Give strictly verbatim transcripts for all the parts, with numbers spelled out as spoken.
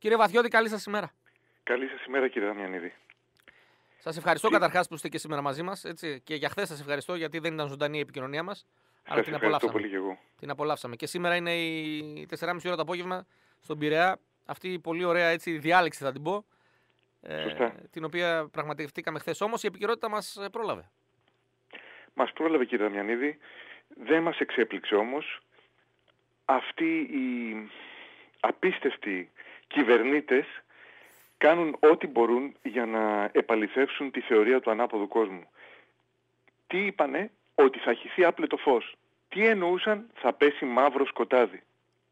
Κύριε Βαθιώτη, καλή σας ημέρα. Καλή σας ημέρα, κύριε Δαμιανίδη. Σας ευχαριστώ και... καταρχάς που είστε και σήμερα μαζί μας. Έτσι, και για χθες σας ευχαριστώ γιατί δεν ήταν ζωντανή η επικοινωνία μας. Αλλά την απολαύσαμε. Πολύ και εγώ. Την απολαύσαμε. Και σήμερα είναι η τέσσερις και μισή ώρα το απόγευμα στον Πειραιά. Αυτή η πολύ ωραία έτσι, διάλεξη θα την πω. Ε, την οποία πραγματευτήκαμε χθες. Όμως η επικαιρότητα μας πρόλαβε. Μας πρόλαβε, κύριε Δαμιανίδη. Δεν μας εξέπληξε όμως αυτοί οι απίστευτοι κυβερνήτες κάνουν ό,τι μπορούν για να επαληθεύσουν τη θεωρία του ανάποδου κόσμου. Τι είπανε? Ότι θα χυθεί άπλετο φως. Τι εννοούσαν? Θα πέσει μαύρο σκοτάδι.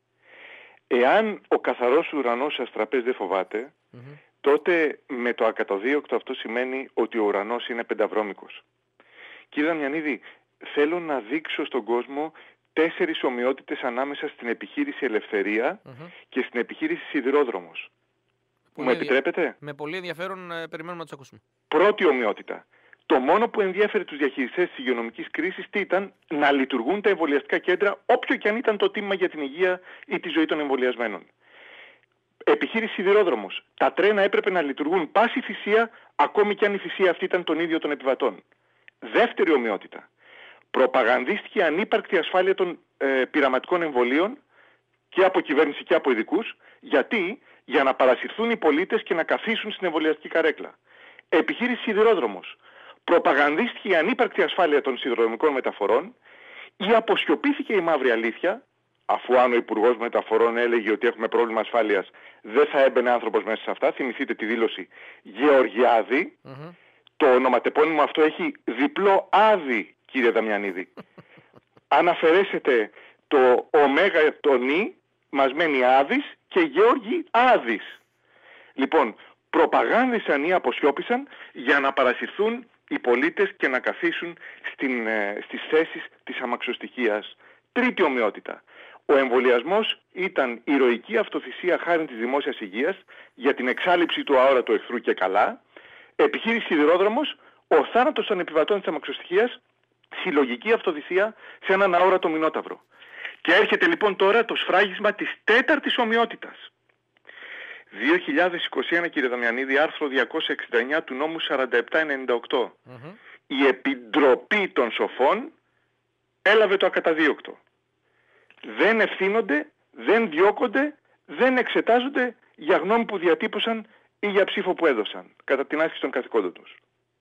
Εάν ο καθαρός ουρανός αστραπές δεν φοβάται, mm-hmm. τότε με το ακατοδίωκτο αυτό σημαίνει ότι ο ουρανός είναι πενταβρώμικος. Κύριε Δαμιανίδη, θέλω να δείξω στον κόσμο τέσσερις ομοιότητες ανάμεσα στην επιχείρηση Ελευθερία mm-hmm. και στην επιχείρηση Σιδηρόδρομος. Μου με επιτρέπετε? Με πολύ ενδιαφέρον ε, περιμένουμε να τους ακούσουμε. Πρώτη ομοιότητα. Το μόνο που ενδιέφερε τους διαχειριστές της υγειονομικής κρίσης τι ήταν? Να λειτουργούν τα εμβολιαστικά κέντρα όποιο και αν ήταν το τίμημα για την υγεία ή τη ζωή των εμβολιασμένων. Επιχείρηση Σιδηρόδρομος. Τα τρένα έπρεπε να λειτουργούν πάση θυσία, ακόμη και αν η θυσία αυτή ήταν τον ίδιο των επιβατών. Δεύτερη ομοιότητα. Προπαγανδίστηκε ανύπαρκτη ασφάλεια των ε, πειραματικών εμβολίων και από κυβέρνηση και από ειδικούς. Γιατί? Για να παρασυρθούν οι πολίτες και να καθίσουν στην εμβολιαστική καρέκλα. Επιχείρηση Σιδηρόδρομος. Προπαγανδίστηκε η ανύπαρκτη ασφάλεια των σιδηροδρομικών μεταφορών ή αποσιωπήθηκε η μαύρη αλήθεια, αφού αν ο Υπουργός Μεταφορών έλεγε ότι έχουμε πρόβλημα ασφάλειας, δεν θα έμπαινε άνθρωπος μέσα σε αυτά. Θυμηθείτε τη δήλωση Γεωργιάδη. Mm-hmm. Το ονοματεπώνυμο αυτό έχει διπλό άδη, κύριε Δαμιανίδη. Αν αφαιρέσετε το ωμέγα το νι, μας μένει άδης και Γεώργη άδης. Λοιπόν, προπαγάνδισαν ή αποσιώπησαν για να παρασυρθούν οι πολίτες και να καθίσουν στην, ε, στις θέσεις της αμαξοστοιχείας. Τρίτη ομοιότητα. Ο εμβολιασμός ήταν ηρωική αυτοθυσία χάρη της δημόσιας υγείας για την εξάλειψη του αόρατου εχθρού και καλά. Επιχείρηση Σιδηρόδρομος, ο θάνατος των επιβατών της αμαξοστοιχείας, συλλογική αυτοθυσία σε έναν αόρατο μηνόταυρο. Και έρχεται λοιπόν τώρα το σφράγισμα της τέταρτης ομοιότητας. δύο χιλιάδες είκοσι ένα, κύριε Δαμιανίδη, άρθρο διακόσια εξήντα εννιά του νόμου σαράντα επτά ενενήντα οκτώ. Mm-hmm. Η Επιτροπή των Σοφών έλαβε το ακαταδίωκτο. Δεν ευθύνονται, δεν διώκονται, δεν εξετάζονται για γνώμη που διατύπωσαν ή για ψήφο που έδωσαν κατά την άσκηση των καθηκόντων τους.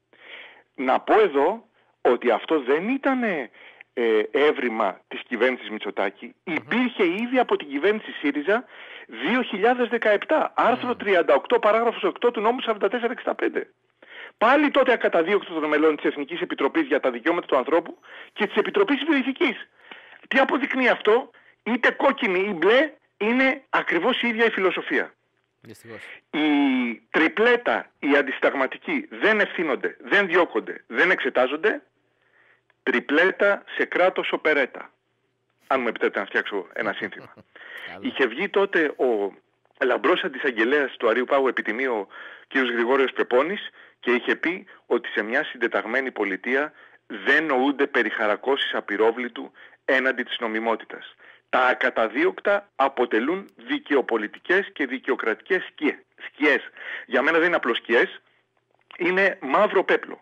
Να πω εδώ ότι αυτό δεν ήταν ε, έβριμα της κυβέρνησης Μητσοτάκη. Mm-hmm. Υπήρχε ήδη από την κυβέρνηση ΣΥΡΙΖΑ δύο χιλιάδες δεκαεπτά, άρθρο mm. τριάντα οκτώ παράγραφος οκτώ του νόμου σαράντα τέσσερα εξήντα πέντε. Πάλι τότε ακαταδίωκτο των μελών της Εθνικής Επιτροπής για τα Δικαιώματα του Ανθρώπου και της Επιτροπής Βιοειθικής. Τι αποδεικνύει αυτό? Είτε κόκκινη ή μπλε, είναι ακριβώς η ίδια η φιλοσοφία. Δυστυχώς. Η τριπλέτα, οι αντισυνταγματικοί δεν ευθύνονται, δεν διώκονται, δεν εξετάζονται. Τριπλέτα σε κράτος οπερέτα. Αν μου επιτρέπετε να φτιάξω ένα σύνθημα. Είχε βγει τότε ο λαμπρός αντισαγγελέας του Αρείου Πάγου Επιτιμίου, ο κ. Γρηγόριος Πεπώνης, και είχε πει ότι σε μια συντεταγμένη πολιτεία δεν νοούνται περιχαρακώσεις απειρόβλητου έναντι της νομιμότητας. Τα ακαταδίωκτα αποτελούν δικαιοπολιτικές και δικαιοκρατικές σκιές. Για μένα δεν είναι απλώς σκιές, είναι μαύρο πέπλο.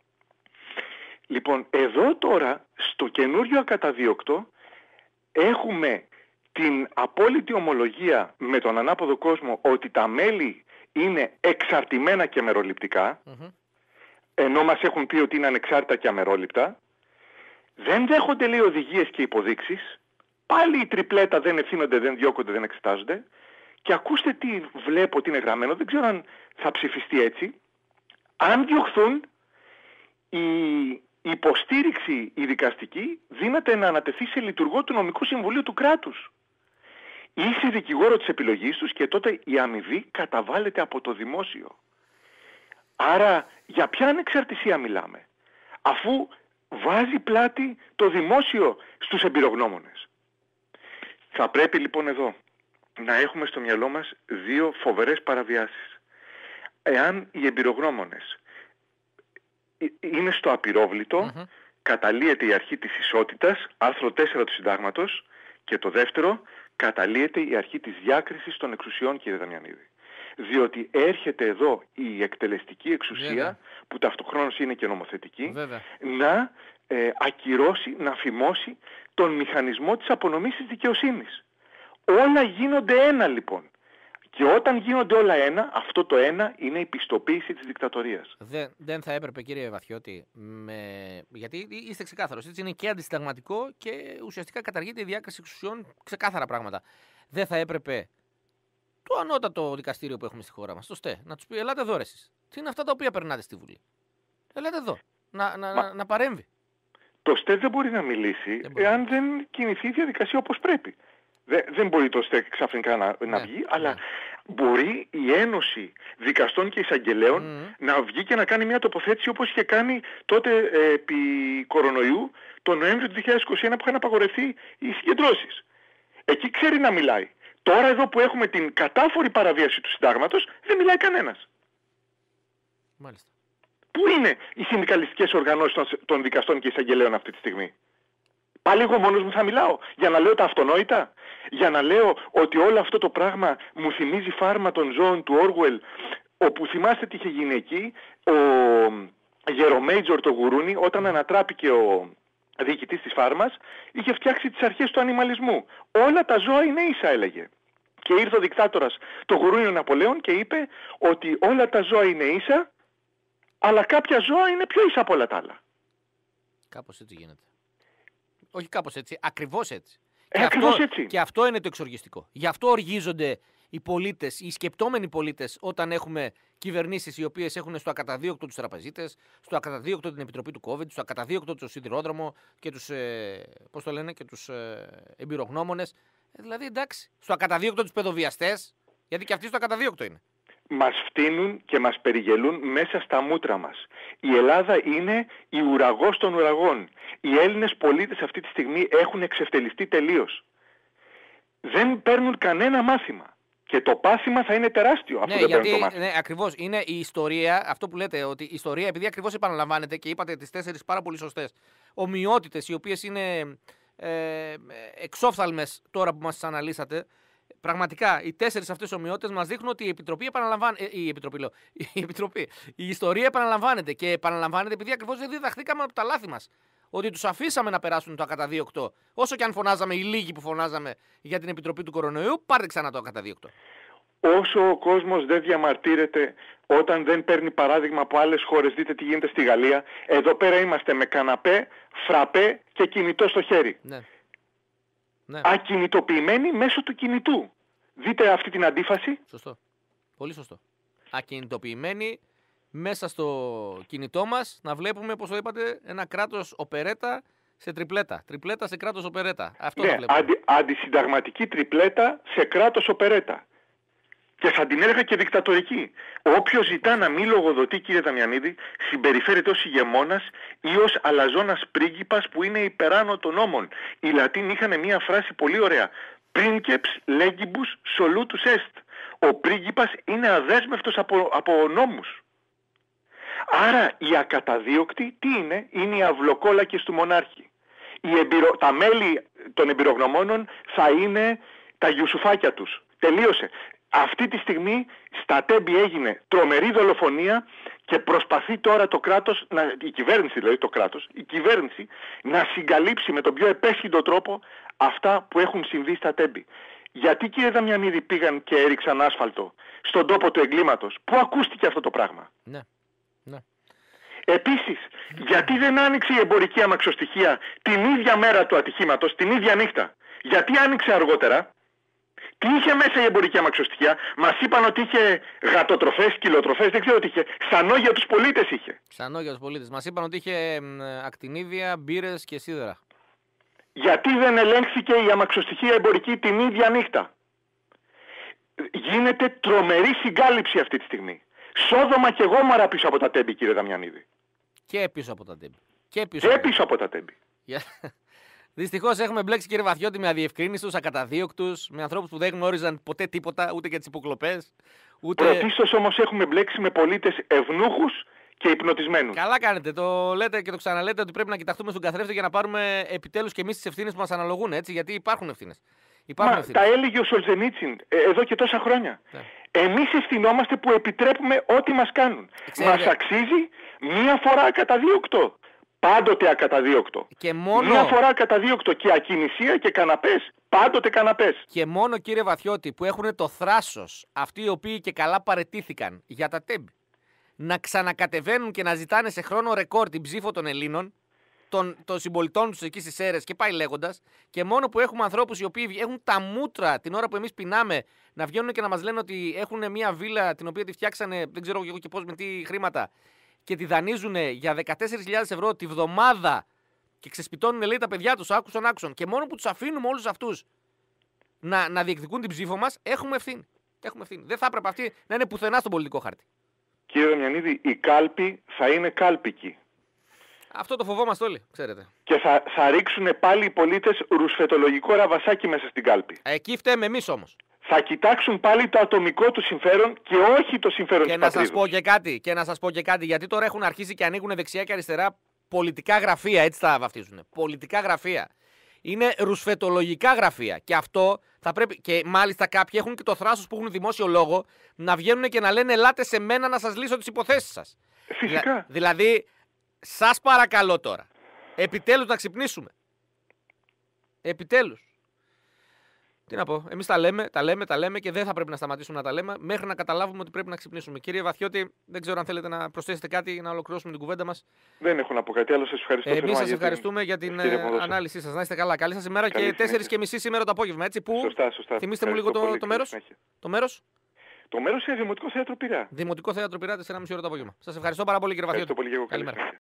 Λοιπόν, εδώ τώρα, στο καινούριο ακαταδίωκτο, έχουμε την απόλυτη ομολογία με τον ανάποδο κόσμο ότι τα μέλη είναι εξαρτημένα και αμεροληπτικά, mm-hmm. ενώ μας έχουν πει ότι είναι ανεξάρτητα και αμερόληπτα. Δεν δέχονται, λέει, οδηγίες και υποδείξεις. Πάλι η τριπλέτα δεν ευθύνονται, δεν διώκονται, δεν εξετάζονται. Και ακούστε τι βλέπω ότι είναι γραμμένο, δεν ξέρω αν θα ψηφιστεί έτσι. Αν διωχθούν, η υποστήριξη η δικαστική δύναται να ανατεθεί σε λειτουργό του νομικού συμβουλίου του κράτους ή σε δικηγόρο της επιλογής τους, και τότε η αμοιβή καταβάλλεται από το δημόσιο. Άρα για ποια ανεξαρτησία μιλάμε, αφού βάζει πλάτη το δημόσιο στους εμπειρογνώμονες? Θα πρέπει λοιπόν εδώ να έχουμε στο μυαλό μας δύο φοβερές παραβιάσεις. Εάν οι εμπειρογνώμονες είναι στο απειρόβλητο, mm-hmm. καταλύεται η αρχή της ισότητας, άρθρο τέσσερα του Συντάγματος, και το δεύτερο, καταλύεται η αρχή της διάκρισης των εξουσιών, κύριε Δαμιανίδη. Διότι έρχεται εδώ η εκτελεστική εξουσία, Βέβαια. που ταυτοχρόνως είναι και νομοθετική, Βέβαια. να ε, ακυρώσει, να φημώσει τον μηχανισμό της απονομής της δικαιοσύνης. Όλα γίνονται ένα λοιπόν. Και όταν γίνονται όλα ένα, αυτό το ένα είναι η πιστοποίηση της δικτατορίας. Δεν, δεν θα έπρεπε, κύριε Βαθιώτη, με... γιατί είστε ξεκάθαρος, έτσι είναι και αντισυνταγματικό και ουσιαστικά καταργείται η διάκριση εξουσιών, ξεκάθαρα πράγματα. Δεν θα έπρεπε το ανώτατο δικαστήριο που έχουμε στη χώρα μας, το ΣΤΕ, να τους πει: ελάτε εδώ, ρε εσείς. Τι είναι αυτά τα οποία περνάτε στη Βουλή. Ελάτε εδώ, να, να, Μα... να, να παρέμβει. Το ΣΤΕ δεν μπορεί να μιλήσει δεν μπορεί. εάν δεν κινηθεί η διαδικασία όπως πρέπει. Δεν, δεν μπορεί το ΣΤΕ ξαφνικά να, να ναι, βγει, ναι. αλλά μπορεί η Ένωση Δικαστών και Εισαγγελέων mm. να βγει και να κάνει μια τοποθέτηση όπως είχε κάνει τότε ε, επί κορονοϊού τον Νοέμβριο του δύο χιλιάδες είκοσι ένα που είχαν απαγορευτεί οι συγκεντρώσεις. Εκεί ξέρει να μιλάει. Τώρα εδώ που έχουμε την κατάφορη παραβίαση του συντάγματος δεν μιλάει κανένας. Μάλιστα. Πού είναι οι συνδικαλιστικές οργανώσεις των, των δικαστών και εισαγγελέων αυτή τη στιγμή. Πάλι εγώ μόνος μου θα μιλάω για να λέω τα αυτονόητα, για να λέω ότι όλο αυτό το πράγμα μου θυμίζει φάρμα των ζώων του Όργουελ, όπου θυμάστε τι είχε γίνει εκεί, ο Γερομέιτζορ το γουρούνι όταν ανατράπηκε ο διοικητής της φάρμας είχε φτιάξει τις αρχές του ανιμαλισμού. Όλα τα ζώα είναι ίσα, έλεγε. Και ήρθε ο δικτάτορας το γουρούνι ο Ναπολέων και είπε ότι όλα τα ζώα είναι ίσα, αλλά κάποια ζώα είναι πιο ίσα από όλα τα άλλα. Κάπως έτσι γίνεται. Όχι κάπως έτσι, ακριβώς έτσι. Ε, και, ακριβώς αυτό, έτσι. και αυτό είναι το εξοργιστικό. Γι' αυτό οργίζονται οι πολίτες, οι σκεπτόμενοι πολίτες, όταν έχουμε κυβερνήσεις οι οποίες έχουν στο ακαταδίωκτο τους τραπεζίτες, στο ακαταδίωκτο την Επιτροπή του COVID, στο ακαταδίωκτο το Σιδηρόδρομο και τους, ε, πώς το λένε, και τους ε, εμπειρογνώμονες. Ε, δηλαδή, εντάξει, στο ακαταδίωκτο τους παιδοβιαστές, γιατί και αυτοί στο ακαταδίωκτο είναι. Μας φτύνουν και μας περιγελούν μέσα στα μούτρα μας. Η Ελλάδα είναι η ουραγός των ουραγών. Οι Έλληνες πολίτες αυτή τη στιγμή έχουν εξευτελιστεί τελείως. Δεν παίρνουν κανένα μάθημα. Και το πάθημα θα είναι τεράστιο αφού ναι, δεν γιατί, παίρνουν το μάθημα. Ναι, ακριβώς. Είναι η ιστορία, αυτό που λέτε, ότι η ιστορία, επειδή ακριβώς επαναλαμβάνεται και είπατε τις τέσσερις πάρα πολύ σωστές ομοιότητες, οι οποίες είναι ε, εξόφθαλμες τώρα που μας τις αναλύσατε. Πραγματικά, οι τέσσερις αυτές ομοιότητες μας δείχνουν ότι η Επιτροπή επαναλαμβάνεται. Η Επιτροπή, λέω. Η, Επιτροπή. Η ιστορία επαναλαμβάνεται. Και επαναλαμβάνεται επειδή ακριβώς δεν διδαχθήκαμε από τα λάθη μας. Ότι τους αφήσαμε να περάσουν το ακαταδίωκτο. Όσο και αν φωνάζαμε, οι λίγοι που φωνάζαμε για την Επιτροπή του Κορονοϊού, πάρτε ξανά το ακαταδίωκτο. Όσο ο κόσμος δεν διαμαρτύρεται όταν δεν παίρνει παράδειγμα από άλλες χώρες, δείτε τι γίνεται στη Γαλλία. Εδώ πέρα είμαστε με καναπέ, φραπέ και κινητό στο χέρι. Ναι. Ναι. Ακινητοποιημένοι μέσω του κινητού. Δείτε αυτή την αντίφαση. Σωστό. Πολύ σωστό. Ακινητοποιημένοι μέσα στο κινητό μας να βλέπουμε, όπως το είπατε, ένα κράτος οπερέτα σε τριπλέτα. Τριπλέτα σε κράτος οπερέτα. Αυτό ναι, θα βλέπουμε. αντι, αντισυνταγματική τριπλέτα σε κράτος οπερέτα. Και θα την έλεγα και δικτατορική. Όποιος ζητά να μην λογοδοτεί, κύριε Δαμιανίδη, συμπεριφέρεται ως ηγεμόνας ή ως αλαζόνας πρίγκιπας που είναι υπεράνω των νόμων. Οι Λατίνοι είχαν μια φράση πολύ ωραία. Princeps legibus solutus est. Ο πρίγκιπας είναι αδέσμευτος από, από νόμους. Άρα οι ακαταδίωκτοι τι είναι? Είναι οι αυλοκόλακες του μονάρχη. Οι εμπειρο... Τα μέλη των εμπειρογνωμόνων θα είναι τα γιουσουφάκια τους. Τελείωσε. Αυτή τη στιγμή στα Τέμπη έγινε τρομερή δολοφονία και προσπαθεί τώρα το κράτος, να, η κυβέρνηση δηλαδή το κράτος, η κυβέρνηση να συγκαλύψει με τον πιο επέσχυντο τρόπο αυτά που έχουν συμβεί στα Τέμπη. Γιατί, κύριε Δαμιανίδη, πήγαν και έριξαν άσφαλτο στον τόπο του εγκλήματος? Πού ακούστηκε αυτό το πράγμα? Ναι. Ναι. Επίσης, γιατί δεν άνοιξε η εμπορική αμαξοστοιχεία την ίδια μέρα του ατυχήματος, την ίδια νύχτα? Γιατί άνοιξε αργότερα? Τι είχε μέσα η εμπορική αμαξοστοιχεία? Μας είπαν ότι είχε γατοτροφές, κιλοτροφές, δεν ξέρω τι είχε. Σανό για τους πολίτες είχε. Σανό για τους πολίτες. Μας είπαν ότι είχε ακτινίδια, μπύρες και σίδερα. Γιατί δεν ελέγχθηκε η αμαξοστοιχεία εμπορική την ίδια νύχτα? Γίνεται τρομερή συγκάλυψη αυτή τη στιγμή. Σόδομα και Γόμορα πίσω από τα Τέμπη, κύριε Δαμιανίδη. Και πίσω από τα Τέμπη. Και πίσω, και πίσω από τα Τέμπη. Δυστυχώς έχουμε μπλέξει, κύριε Βαθιώτη, με αδιευκρίνιστους, ακαταδίωκτους, με ανθρώπους που δεν γνώριζαν ποτέ τίποτα, ούτε για τις υποκλοπές. Ούτε... Πρωτίστως όμως έχουμε μπλέξει με πολίτες ευνούχους και υπνοτισμένους. Καλά κάνετε. Το λέτε και το ξαναλέτε ότι πρέπει να κοιταχτούμε στον καθρέφτη για να πάρουμε επιτέλους και εμείς τις ευθύνες που μας αναλογούν. Έτσι, γιατί υπάρχουν ευθύνες. Υπάρχουν Μα ευθύνες. Τα έλεγε ο Σολζενίτσιν ε, εδώ και τόσα χρόνια. Yeah. Εμείς ευθυνόμαστε που επιτρέπουμε ό,τι μας κάνουν. Ξέρετε. Μας αξίζει μία φορά ακαταδίωκτο. Πάντοτε ακαταδίωκτο. Και μόνο... Μία φορά ακαταδίωκτο και ακινησία και καναπές. Πάντοτε καναπές. Και μόνο, κύριε Βαθιώτη, που έχουν το θράσος αυτοί οι οποίοι και καλά παραιτήθηκαν για τα τέμπη να ξανακατεβαίνουν και να ζητάνε σε χρόνο ρεκόρ την ψήφο των Ελλήνων, των, των συμπολιτών τους εκεί στις αίρες και πάει λέγοντας, και μόνο που έχουμε ανθρώπους οι οποίοι έχουν τα μούτρα την ώρα που εμείς πεινάμε να βγαίνουν και να μας λένε ότι έχουν μια βίλα την οποία τη φτιάξανε, δεν ξέρω εγώ και πώς, με τι χρήματα, και τη δανείζουν για δεκατέσσερις χιλιάδες ευρώ τη βδομάδα και ξεσπιτώνουν, λέει, τα παιδιά τους άκουσον άκουσον, και μόνο που τους αφήνουμε όλους αυτούς να, να διεκδικούν την ψήφο μας, έχουμε ευθύνη. Έχουμε ευθύνη. Δεν θα έπρεπε αυτή να είναι πουθενά στον πολιτικό χάρτη. Κύριε Δαμιανίδη, η κάλπη θα είναι κάλπικη. Αυτό το φοβόμαστε όλοι, ξέρετε. Και θα, θα ρίξουν πάλι οι πολίτες ρουσφετολογικό ραβασάκι μέσα στην κάλπη. Εκεί φταίμε εμείς όμως. Θα κοιτάξουν πάλι το ατομικό του συμφέρον και όχι το συμφέρον Και της να πατρίδας. σας πω και κάτι, και να σας πω και κάτι, γιατί τώρα έχουν αρχίσει και ανοίγουν δεξιά και αριστερά πολιτικά γραφεία, έτσι τα βαφτίζουν. Πολιτικά γραφεία. Είναι ρουσφετολογικά γραφεία. Και αυτό θα πρέπει. Και μάλιστα κάποιοι έχουν και το θράσος που έχουν δημόσιο λόγο να βγαίνουν και να λένε: ελάτε σε μένα να σας λύσω τις υποθέσεις σας. Φυσικά. Δηλα, δηλαδή, σας παρακαλώ τώρα. Επιτέλους να ξυπνήσουμε. Επιτέλους. Τι να πω, εμείς τα λέμε, τα λέμε, τα λέμε και δεν θα πρέπει να σταματήσουμε να τα λέμε μέχρι να καταλάβουμε ότι πρέπει να ξυπνήσουμε. Κύριε Βαθιώτη, δεν ξέρω αν θέλετε να προσθέσετε κάτι για να ολοκληρώσουμε την κουβέντα μας. Δεν έχω να πω κάτι άλλο. Σας ευχαριστώ. Ε, εμείς σας για ευχαριστούμε την... για την ε, ανάλυση σας. Να είστε καλά. Καλή σας ημέρα. Καλή Και τέσσερις και μισή σήμερα το απόγευμα. Έτσι, που... Σωστά, σωστά. Θυμήστε μου λίγο το, το μέρος. Το μέρος. Το μέρος είναι Δημοτικό Θέατρο Πειραιά. Δημοτικό Θέατρο Πειραιά, τέσσερα και μισή ώρα το απόγευμα. Σας ευχαριστώ πάρα πολύ, κύριε Βαθιώτη. Ευχαριστώ πολύ, εγώ. Καλημέρα.